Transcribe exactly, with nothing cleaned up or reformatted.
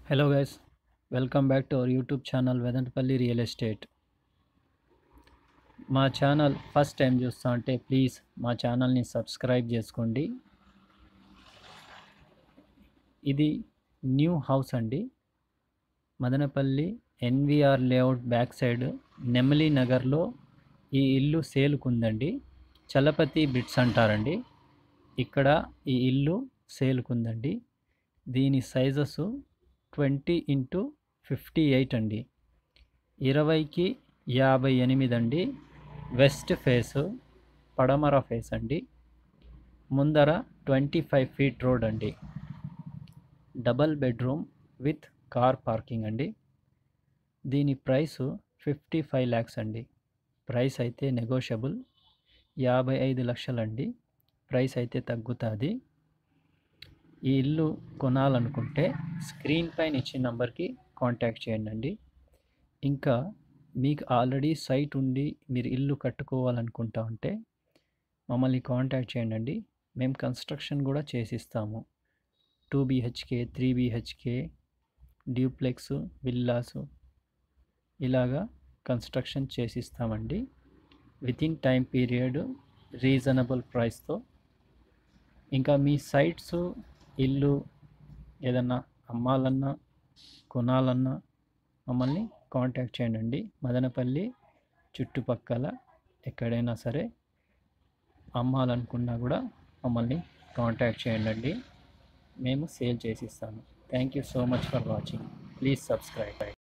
Hello guys, welcome back to our YouTube channel Vedantapalli Real Estate. మా channel first time చూస్తా అంటే please మా ఛానల్ని సబ్స్క్రైబ్ చేసుకోండి. ఇది న్యూ హౌస్ అండి. Madanapalle NVR layout back side నెమలి నగర్లో ఈ ఇల్లు సేల్కుందండి. చలపతి బిట్స్ అంటారండి. ఇక్కడ ఈ ఇల్లు సేల్కుందండి. దీని sizes twenty into fifty eight అండి. ఇరవైకి యాభై ఎనిమిది అండి. వెస్ట్ ఫేసు, పడమర ఫేస్ అండి. ముందర ట్వంటీ ఫైవ్ ఫీట్ రోడ్ అండి. Double bedroom with car parking అండి. దీని ప్రైసు ఫిఫ్టీ ఫైవ్ ల్యాక్స్ అండి. ప్రైస్ అయితే నెగోషియబుల్. యాభై ఐదు లక్షలండి. ప్రైస్ అయితే తగ్గుతుంది. ఈ ఇల్లు కొనాలనుకుంటే స్క్రీన్ పైన ఇచ్చిన నెంబర్కి కాంటాక్ట్ చేయండి. ఇంకా మీకు ఆల్రెడీ సైట్ ఉండి మీరు ఇల్లు కట్టుకోవాలనుకుంటా ఉంటే మమ్మల్ని కాంటాక్ట్ చేయండి. మేము కన్స్ట్రక్షన్ కూడా చేసిస్తాము. Two BHK, three BHK, duplex, villas ఇలాగా కన్స్ట్రక్షన్ చేసిస్తామండి. వితిన్ టైం పీరియడ్ రీజనబుల్ ప్రైస్తో. ఇంకా మీ సైట్స్ ఇల్లు ఏదన్నా అమ్మాలన్నా కొనాలన్నా మమ్మల్ని కాంటాక్ట్ చేయండి. మదనపల్లి చుట్టుపక్కల ఎక్కడైనా సరే అమ్మాలనుకున్నా కూడా మమ్మల్ని కాంటాక్ట్ చేయండి. మేము సేల్ చేసిస్తాము. Thank you so much for watching. Please subscribe.